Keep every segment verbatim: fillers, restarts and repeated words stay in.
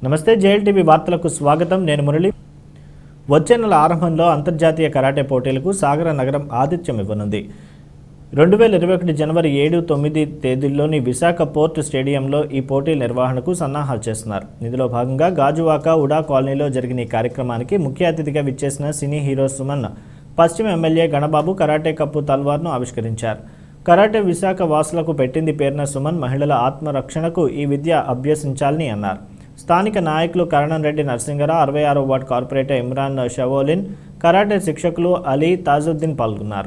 నమస్తే జేఎల్టీవీ వార్తలకు స్వాగతం. నేను మురళి. వచ్చే నెల ఆరంభంలో అంతర్జాతీయ కరాటే పోటీలకు సాగర నగరం ఆతిథ్యం ఇవ్వనుంది. రెండు వేల ఇరవై ఒకటి జనవరి ఏడు తొమ్మిది తేదీల్లోని విశాఖ పోర్ట్ స్టేడియంలో ఈ పోటీల నిర్వహణకు సన్నాహాలు చేస్తున్నారు. ఇందులో భాగంగా గాజువాక ఉడా కాలనీలో జరిగిన ఈ కార్యక్రమానికి ముఖ్య అతిథిగా విచ్చేసిన సినీ హీరో సుమన్ పశ్చిమ ఎమ్మెల్యే గణబాబు కరాటే కప్పు తల్వార్ను ఆవిష్కరించారు. కరాటే విశాఖ వాసులకు పెట్టింది పేరున సుమన్ మహిళల ఆత్మరక్షణకు ఈ విద్య అభ్యసించాలని అన్నారు. స్థానిక నాయకులు కరణం రెడ్డి నరసింగరా, అరవై ఆరో ward corporator Imran Shaolin, karate శిక్షకులు అలీ తాజుద్దీన్ పాల్గొన్నారు.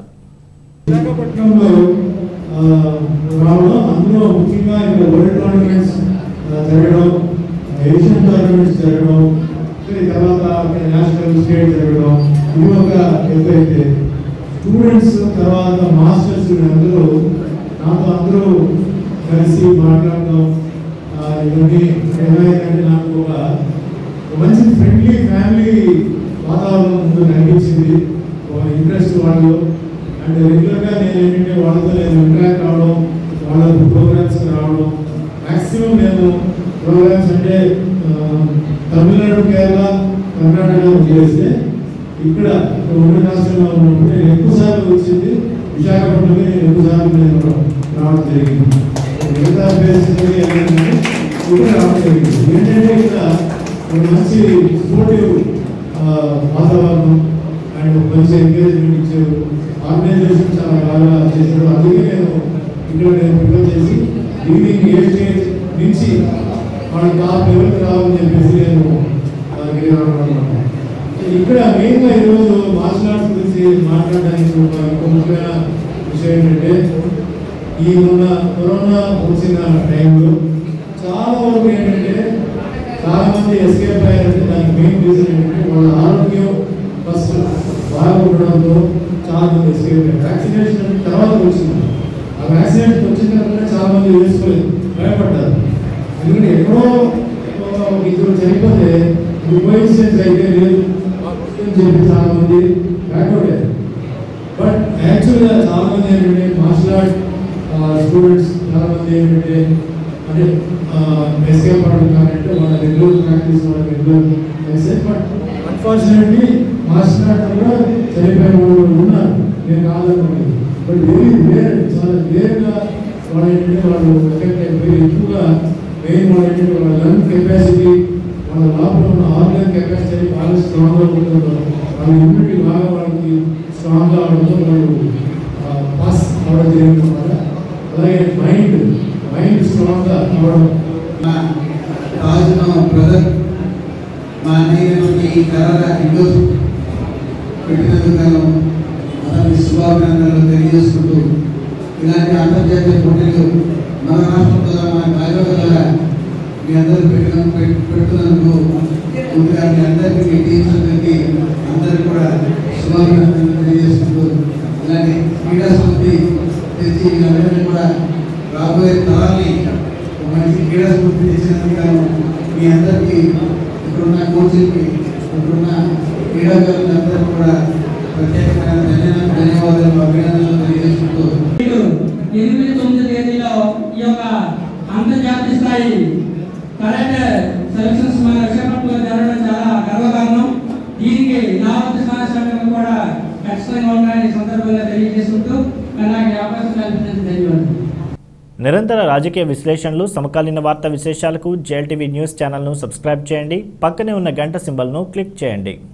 స్టూడెంట్స్ తర్వాత మాస్టర్స్ అందరూ నాతో అందరూ కలిసి మాట్లాడడం ఇవన్నీ ఏమైందంటే నాకు ఒక మంచి ఫ్రెండ్లీ ఫ్యామిలీ వాతావరణం ముందు కనిపించింది. ఒక ఇంట్రెస్ట్ వాళ్ళు అండ్ రెగ్యులర్గా నేను ఏంటంటే వాళ్ళతో నేను ఇంటరాక్ట్ అవ్వడం, వాళ్ళ ప్రోగ్రామ్స్కి రావడం. మ్యాక్సిమం నేను ప్రోగ్రామ్స్ అంటే తమిళనాడు, కేరళ, కర్ణాటక చేస్తే ఇక్కడ రెండు రాష్ట్రంలో ఉన్నప్పుడు నేను ఎక్కువ సార్లు వచ్చింది విశాఖపట్నంలో. నేను ఎక్కువ సార్లు నేను రావడం జరిగింది. మిగతా ప్లేసెస్ కూడా రావడం జరిగింది. ఏంటంటే ఇక్కడ ఒక మంచి స్పోర్టివ్ వాతావరణం అండ్ మంచి ఎంకరేజ్మెంట్ ఇచ్చారు. ఆర్గనైజేషన్ చాలా బాగా చేశారు. అందుకే నేను ఇక్కడ నేను ప్రిపేర్ చేసి ఈవినింగ్ ఏ స్టేజ్ నుంచి వాళ్ళ టాప్ లెవెల్కి రావాలని చెప్పేసి నేను అనమాట. ఇక్కడ మెయిన్గా ఈరోజు మార్షల్ ఆర్ట్స్ గురించి మాట్లాడడానికి ఒక ముఖ్యమైన విషయం ఏంటంటే ఈ మొన్న కరోనా వచ్చిన టైంలో చాలా వరకు ఏంటంటే చాలా మంది ఎస్కేప్ అయ్యారంటే దానికి మెయిన్ రీజన్ ఏంటంటే వాళ్ళ ఆరోగ్యం ఫస్ట్ బాగుండడంతో చాలా మంది ఎస్కేప్ అయ్యారు. వ్యాక్సినేషన్ తర్వాత వచ్చింది. ఆ వ్యాక్సినేషన్ వచ్చిన తర్వాత చాలా మంది వేసుకోలేదు, భయపడ్డారు. ఎందుకంటే ఎక్కడో ఇద్దరు చనిపోతే కోయిన్సిడెన్స్ అయితే లేదు అని చెప్పి చాలా మంది బ్యాక్వర్డ్ అయ్యారు. బట్ యాక్చువల్గా చాలా మంది ఏంటంటే మార్షల్ ఆర్ట్ స్టూడెంట్స్ చాలా మంది ఏంటంటే అంటే ఎస్కేప్ అవ్వడం కానంటే వాళ్ళ రెగ్యులర్ ప్రాక్టీస్ వాళ్ళ రెగ్యులర్ చేస్తే. బట్ అన్ఫార్చునేట్లీ మార్షల్ ఆర్ట్ కూడా చనిపోయిన వాళ్ళు ఉన్నారు, నేను కాదనుకోండి. బట్ వెరీ రేర్, చాలా రేర్గా వాళ్ళు ఏంటంటే వాళ్ళు ఎఫెక్ట్ అయిపోయి ఎక్కువగా మెయిన్ వాళ్ళు ఏంటంటే వాళ్ళ లంగ్ కెపాసిటీ, వాళ్ళ లోపల ఉన్న ఆర్గన్ కెపాసిటీ బాగా స్ట్రాంగ్గా ఉంటుందో, వాళ్ళ ఇమ్యూనిటీ బాగా వాళ్ళకి స్ట్రాంగ్గా అవడంతో వాళ్ళు పాస్ అవ్వడం జరిగింది వల్ల. అలాగే మైండ్ మైండ్ స్ట్రాంగ్గా అవ్వడం. రాజు బ్రదర్ మా అన్నయ్య కరాటే ఇండో పెట్టినందుకు నేను అతని శుభాభినందనలు తెలియజేసుకుంటూ ఇలాంటి అంతర్జాతీయ పోటీలు మన రాష్ట్రం ద్వారా మన కార్యాలయం ద్వారా మీ అందరూ పెట్టిన పెడుతున్నందుకు ముందుగా మీ అందరికీ మీ టీమ్స్ అందరికీ అందరికీ కూడా శుభాభినందనలు తెలియజేసుకుంటూ ఇలాంటి క్రీడా స్ఫూర్తి తెచ్చి అందరినీ కూడా రాబోయే తరాన్ని మంచి క్రీడా స్ఫూర్తి తెచ్చినందుకు గాను మీ అందరికీ ఇక్కడున్న కోచ్లకి ఇక్కడున్న క్రీడాకారులకు అందరికీ కూడా ప్రత్యేకమైన ధన్యవాదాలు ధన్యవాదాలు అభినందనలు తెలియజేసుకుంటూ ఎనిమిది తొమ్మిది తేదీలో ఈ యొక్క అంతర్జాతీయ స్థాయి కరాటే సెలక్షన్స్ మన విశాఖపట్నంలో జరగడం చాలా గర్వకారణం. దీనికి నా వంతు సహాయం కూడా ఖచ్చితంగా ఉండాలని సందర్భంగా తెలియజేసుకుంటూ నాకు అవకాశం కల్పించినందుకు ధన్యవాదాలు. నిరంతర రాజకీయ విశ్లేషణలు, సమకాలీన వార్తా విశేషాలకు జేఎల్టీవీ న్యూస్ ఛానల్ను సబ్స్క్రైబ్ చేయండి. పక్కనే ఉన్న గంట సింబల్ను క్లిక్ చేయండి.